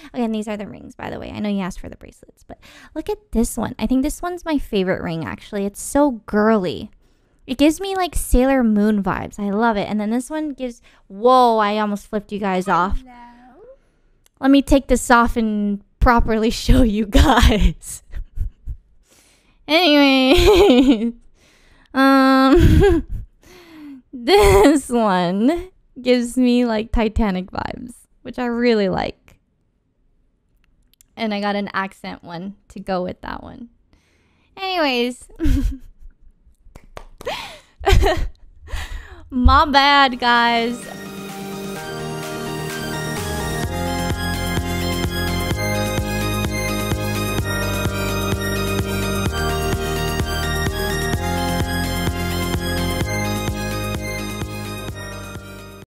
Okay, and these are the rings, by the way. I know you asked for the bracelets, but look at this one. I think this one's my favorite ring, actually. It's so girly. It gives me like Sailor Moon vibes. I love it. And then this one gives... Whoa, I almost flipped you guys off. Let me take this off and properly show you guys. Anyway, this one gives me like Titanic vibes, which I really like. And I got an accent one to go with that one. Anyways, my bad, guys.